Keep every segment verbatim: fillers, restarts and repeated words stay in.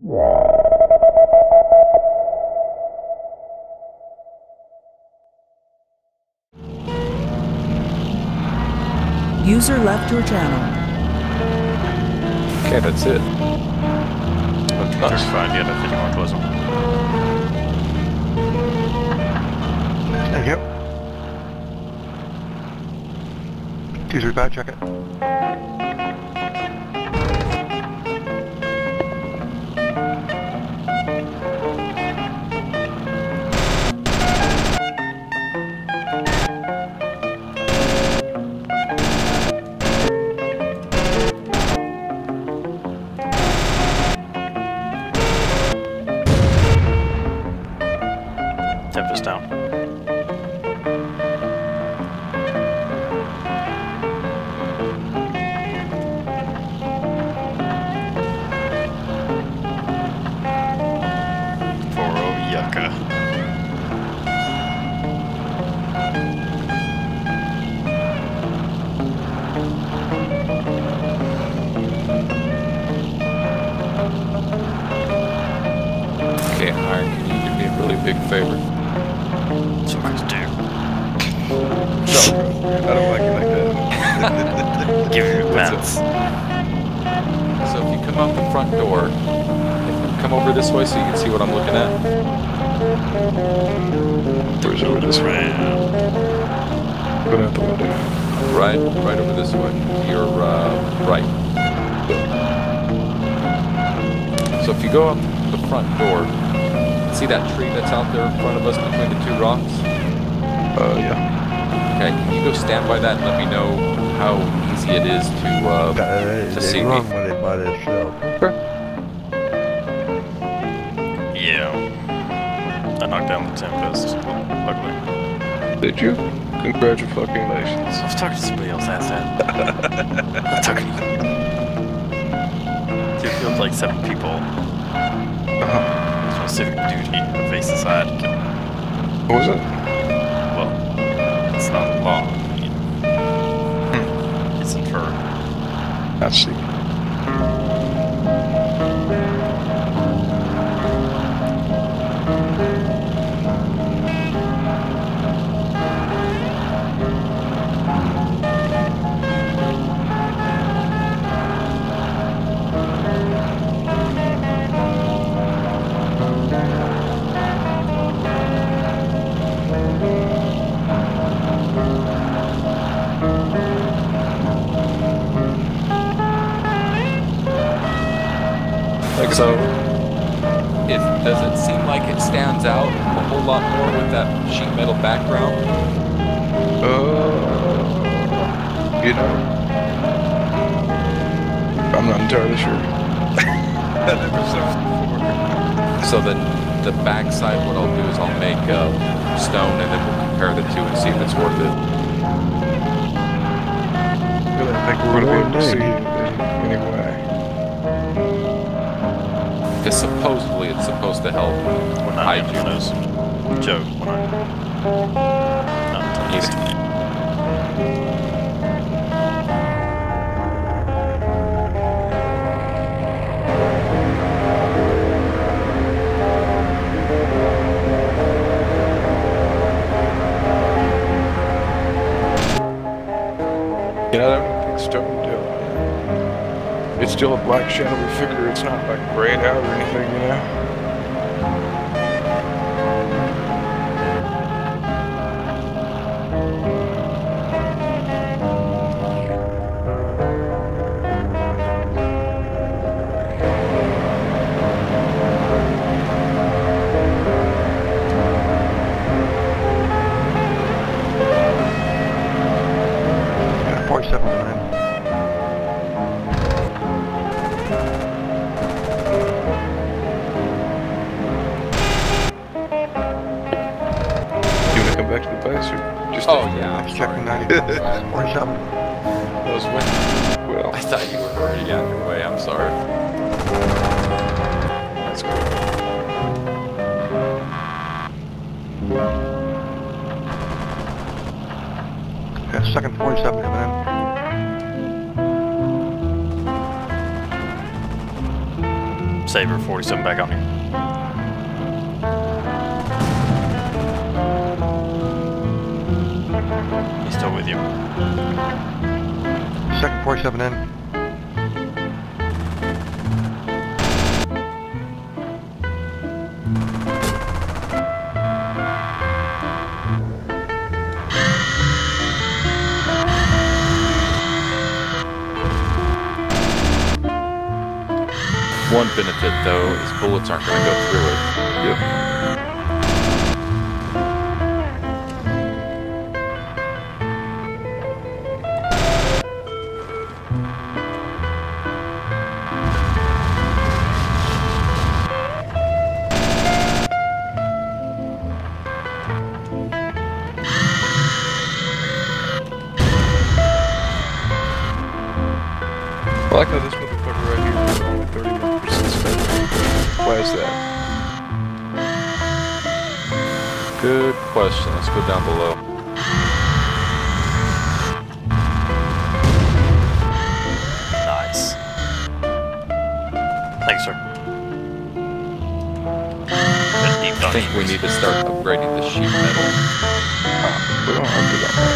User left your channel. Okay, that's it. Okay, nice. Fine, yeah, that's anyone close. Thank you. User's back, check it. Tempest down. Foro Yucca. Okay, Iron, can you do me a really big favor? So what to do? No, I don't like it like that. Give you pants. So if you come out the front door, if you come over this way so you can see what I'm looking at. Where's over this way? Go out the window. Right, right over this way. To your uh, right. So if you go up the front door, see that tree that's out there in front of us between the two rocks? Uh, yeah. Okay, can you go stand by that and let me know how easy it is to uh, to see me? Run when they buy their shelf. Yeah. I knocked down the Tempest, luckily. Did you? Congratulations. I was talking to somebody else, that's that. I'm talking to you. It killed like seven people. Uh-huh. Specific duty, the face aside. What was it? Well, it's not law. Hmm. It's inferred. I see. So, it, does it seem like it stands out a whole lot more with that sheet metal background? Uh, you know, I'm not entirely sure. I never saw it before. So then, the back side, what I'll do is I'll make uh, stone and then we'll compare the two and see if it's worth it. I don't think we're going to be able to see it anyway. Because supposedly it's supposed to help We're not hide even you. those. Joke. We're not. Not Tempest. You know, I don't think stone do. It's still a black shadowy figure. It's not like grayed out or anything, you know? forty-seven nine. You want to come back to the place or just... Oh, yeah, I'm Checking sorry. ninety. forty-seven. Those went. Well, I thought you were already on your way, I'm sorry. that's good. Yeah, second forty-seven coming in. Say Saber forty-seven back on you. He's still with you. Second forty-seven in. One benefit, though, is bullets aren't going to go through it. Yep. I like how this motherfucker right here is only thirty-one percent spent. Why is that? Good question. Let's go down below. Nice. Thanks, sir. Been deep I done think we shoes. need to start upgrading the sheet metal. We don't have to do that.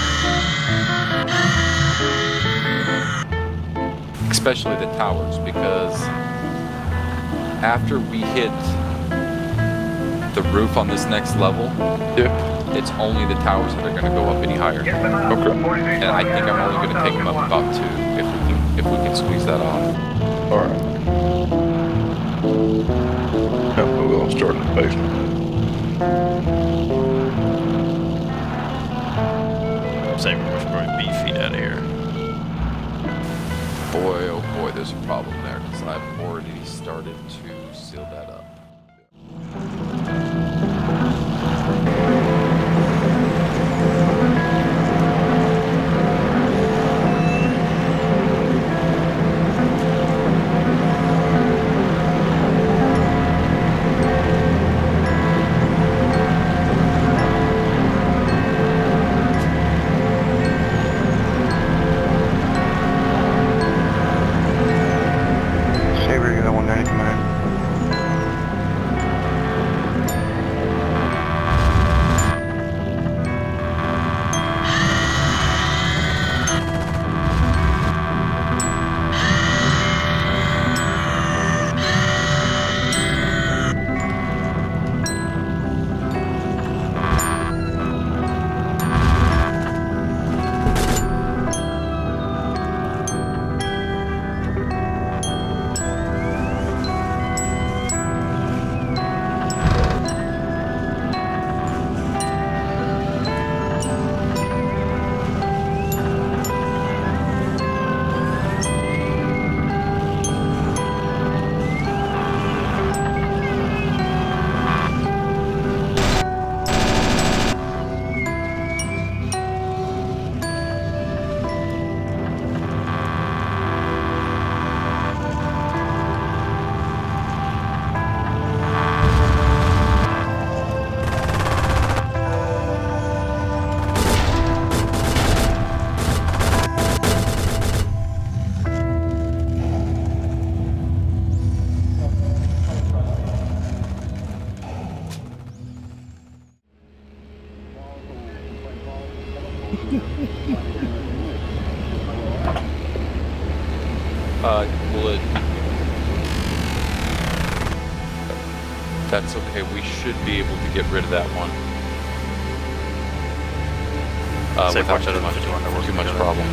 Especially the towers, because after we hit the roof on this next level, Yeah. it's only the towers that are going to go up any higher. Okay. And I think I'm only going to take them up about two if we can, if we can squeeze that off. Alright. Now we will start in the basement. Saber was going to be feet out of here. Boy, oh boy, there's a problem there, because I've already started to seal that up. Saber, you got one ninety coming in. Uh, will it... That's okay, we should be able to get rid of that one. Uh, Say without watch too out of much, the fifty-one, they're working too much together. problem.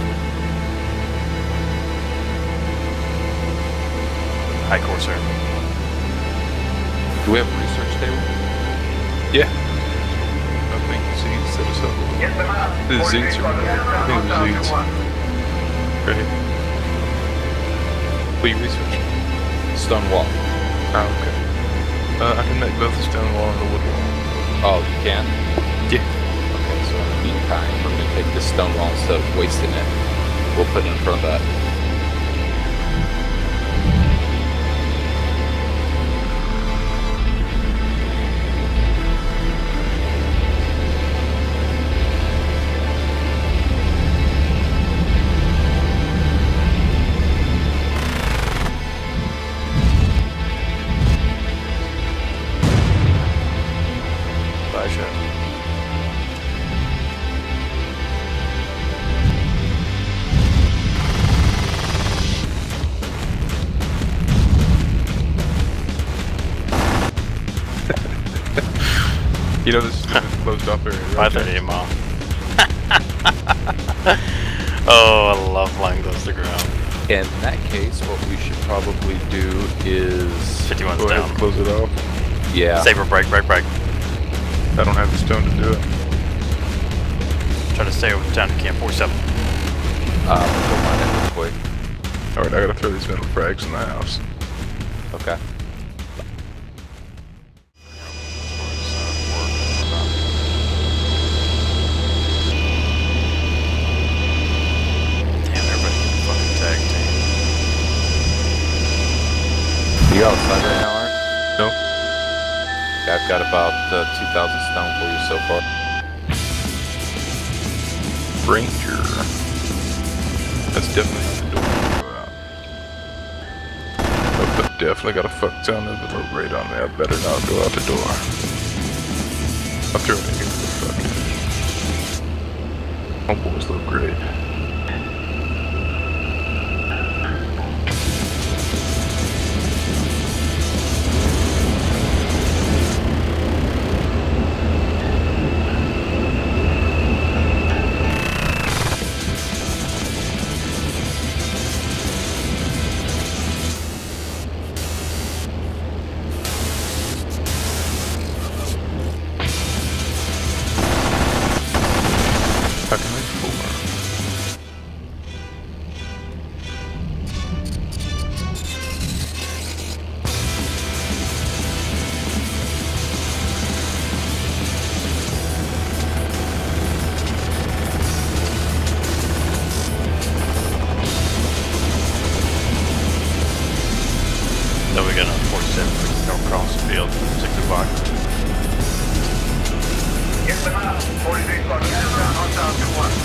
High Corsair. Do we have a research table? Yeah. I think Z set us up. The Z's are I think it was Z's. Right here. Will you research? Stone wall. Oh, okay. Uh, I can make both the stone wall and the wood wall. Oh, you can? Yeah. Okay, so in the meantime, we're going to take this stone wall instead of wasting it. We'll put it in front of that. You know this is a closed off area, right? five thirty-eight mile. Oh, I love flying close to the ground. In that case, what we should probably do is... fifty-one's Go ahead down. and close it off. Yeah. Saber break, break, break. I don't have the stone to do it. Try to stay over down to camp forty-seven. Uh, go mine it real quick. Alright, I gotta throw these metal frags in the house. Okay. Damn, everybody can fucking tag team. You outside right now, Aaron? No? Yeah, I've got about uh, two thousand stone for you so far. Ranger. That's definitely not the door. Oh, but definitely got a fuck ton of the low rate on me. I better not go out the door. I'll throw it against the fucking. Homeboys look great. How can I four? So we got a forty-seven, we can go across the field, six o'clock. Get them out. forty-three squad, get them down. Hostile two one.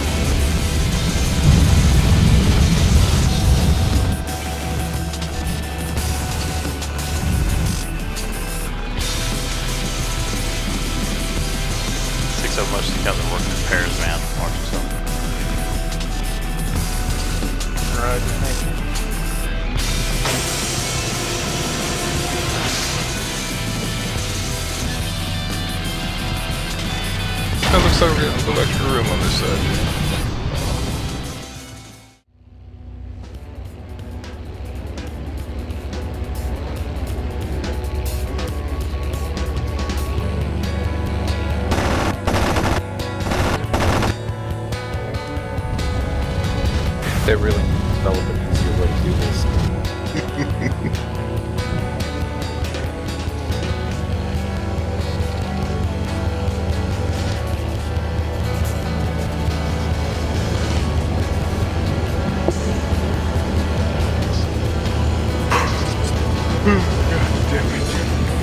Six so much, you got them working in pairs, man. Watch yourself. That looks like we're getting a little extra room on this side. They really need to develop an easier way to do this. God damn it.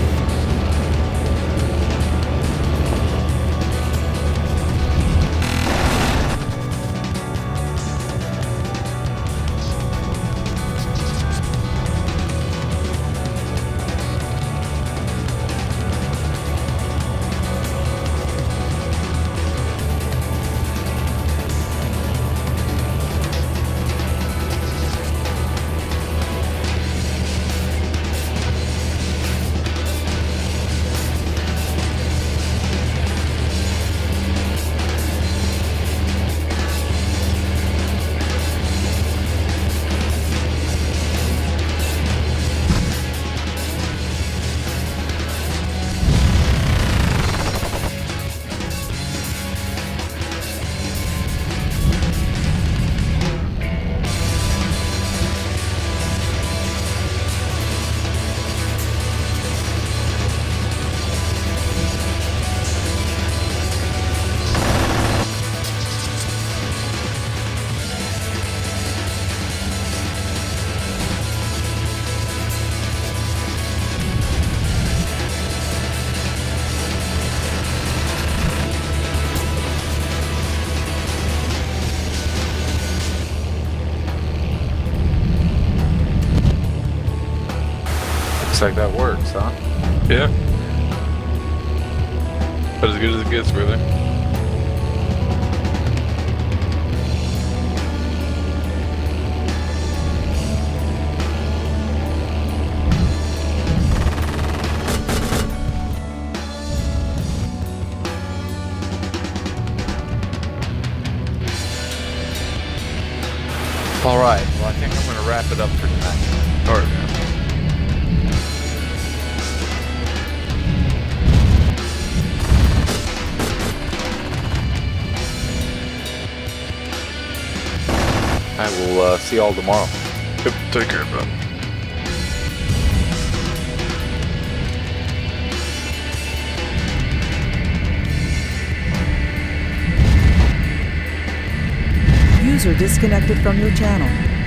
Looks like that works, huh? Yeah. But as good as it gets, really. Alright, well I think I'm gonna wrap it up for tonight. Alright, man. I will uh, see y'all tomorrow. Yep, take care, bud. User disconnected from your channel.